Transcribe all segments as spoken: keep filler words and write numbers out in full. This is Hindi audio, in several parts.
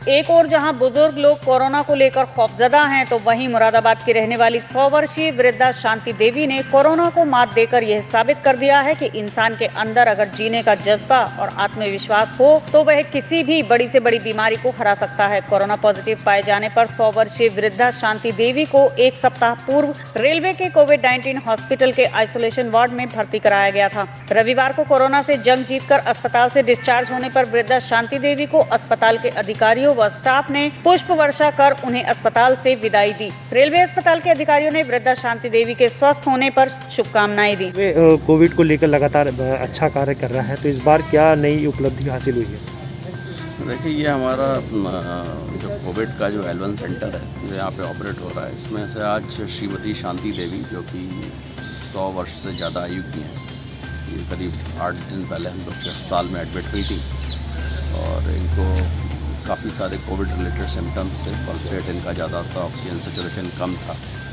एक और जहां बुजुर्ग लोग कोरोना को लेकर खौफजदा हैं, तो वहीं मुरादाबाद की रहने वाली सौ वर्षीय वृद्धा शांति देवी ने कोरोना को मात देकर यह साबित कर दिया है कि इंसान के अंदर अगर जीने का जज्बा और आत्मविश्वास हो तो वह किसी भी बड़ी से बड़ी बीमारी को हरा सकता है। कोरोना पॉजिटिव पाए जाने पर सौ वर्षीय वृद्धा शांति देवी को एक सप्ताह पूर्व रेलवे के कोविड नाइन्टीन हॉस्पिटल के आइसोलेशन वार्ड में भर्ती कराया गया था। रविवार को कोरोना से जंग जीतकर अस्पताल से डिस्चार्ज होने पर वृद्धा शांति देवी को अस्पताल के अधिकारियों व स्टाफ ने पुष्प वर्षा कर उन्हें अस्पताल से विदाई दी। रेलवे अस्पताल के अधिकारियों ने वृद्धा शांति देवी के स्वस्थ होने पर शुभकामनाएं दी। कोविड को लेकर लगातार अच्छा कार्य कर रहा है, तो इस बार क्या नई उपलब्धि हासिल हुई है? देखिए, ये हमारा जो कोविड का जो एल वन सेंटर है जो यहाँ पे ऑपरेट हो रहा है, इसमें से आज श्रीमती शांति देवी जो कि सौ वर्ष से ज़्यादा आयु की हैं, ये करीब आठ दिन पहले हम लोग के अस्पताल में एडमिट हुई थी और इनको काफ़ी सारे कोविड रिलेटेड सिम्टम्स थे। पल्स रेट इनका ज़्यादा था, ऑक्सीजन सेचुरेशन कम था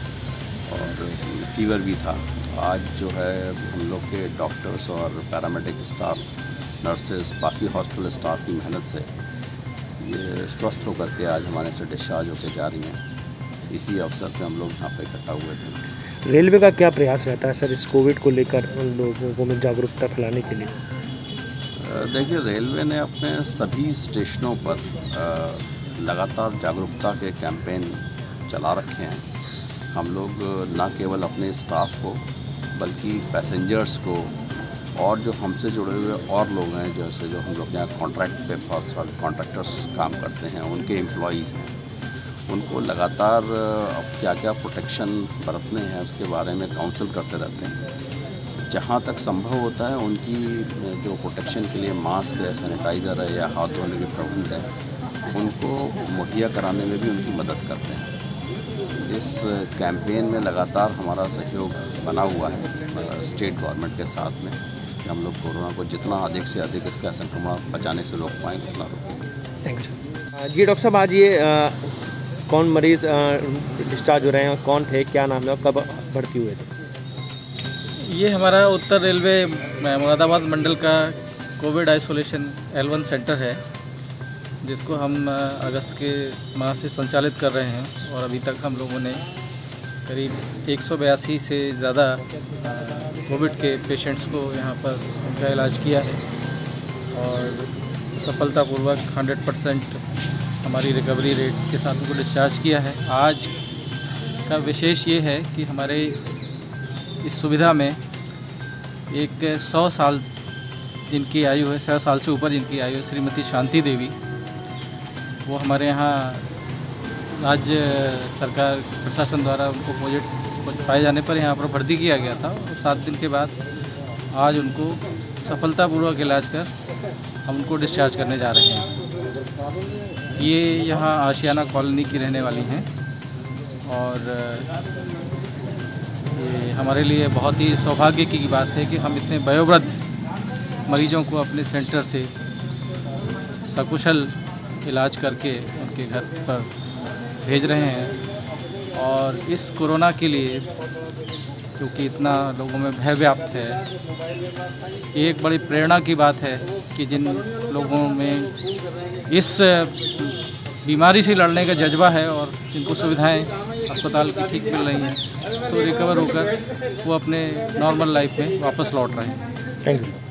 और फीवर भी था। आज जो है हम लोग के डॉक्टर्स और पैरामेडिक स्टाफ, नर्सेज, बाकी हॉस्पिटल स्टाफ की मेहनत से ये स्वस्थ होकर के आज हमारे से डिस्चार्ज होकर जा रही हैं। इसी अवसर पे हम लोग यहाँ पे इकट्ठा हुए थे। रेलवे का क्या प्रयास रहता है सर इस कोविड को लेकर लोगों में जागरूकता फैलाने के लिए? देखिए, रेलवे ने अपने सभी स्टेशनों पर लगातार जागरूकता के कैंपेन चला रखे हैं। हम लोग न केवल अपने स्टाफ को बल्कि पैसेंजर्स को और जो हमसे जुड़े हुए और लोग हैं, जैसे जो हम लोग यहाँ कॉन्ट्रैक्ट पे बहुत सारे कॉन्ट्रैक्टर्स काम करते हैं, उनके एम्प्लॉइज़ हैं, उनको लगातार अब क्या क्या प्रोटेक्शन बरतने हैं उसके बारे में काउंसिल करते रहते हैं। जहाँ तक संभव होता है उनकी जो प्रोटेक्शन के लिए मास्क है, सैनिटाइज़र है या हाथ धोने के प्रबंध है, उनको मुहैया कराने में भी उनकी मदद करते हैं। इस कैंपेन में लगातार हमारा सहयोग बना हुआ है स्टेट गवर्नमेंट के साथ में कि हम लोग कोरोना को जितना अधिक से अधिक इसका संक्रमण बचाने से रोक पाएँ उतना रोकें। Thank you ji. डॉक्टर साहब, आज ये आ, कौन मरीज़ डिस्चार्ज हो रहे हैं, कौन थे, क्या नाम है, कब भर्ती हुए थे? ये हमारा उत्तर रेलवे मुरादाबाद मंडल का covid isolation L one centre है, जिसको हम अगस्त के माह से संचालित कर रहे हैं और अभी तक हम लोगों ने करीब एक सौ बयासी से ज़्यादा कोविड के पेशेंट्स को यहाँ पर उनका इलाज किया है और सफलतापूर्वक सौ परसेंट हमारी रिकवरी रेट के साथ उनको डिस्चार्ज किया है। आज का विशेष ये है कि हमारे इस सुविधा में एक सौ साल जिनकी आयु है, सौ साल से ऊपर जिनकी आयु है, श्रीमती शांति देवी, वो हमारे यहाँ राज्य सरकार प्रशासन द्वारा उनको पॉजिटिव पाए जाने पर यहाँ पर भर्ती किया गया था और सात दिन के बाद आज उनको सफलतापूर्वक इलाज कर हम उनको डिस्चार्ज करने जा रहे हैं। ये यहाँ आशियाना कॉलोनी की रहने वाली हैं और ये हमारे लिए बहुत ही सौभाग्य की बात है कि हम इतने वयोवृद्ध मरीजों को अपने सेंटर से सकुशल इलाज करके उनके घर पर भेज रहे हैं। और इस कोरोना के लिए, क्योंकि इतना लोगों में भय व्याप्त है, ये एक बड़ी प्रेरणा की बात है कि जिन लोगों में इस बीमारी से लड़ने का जज्बा है और जिनको सुविधाएं अस्पताल की ठीक मिल रही हैं, तो रिकवर होकर वो अपने नॉर्मल लाइफ में वापस लौट रहे हैं। Thank you.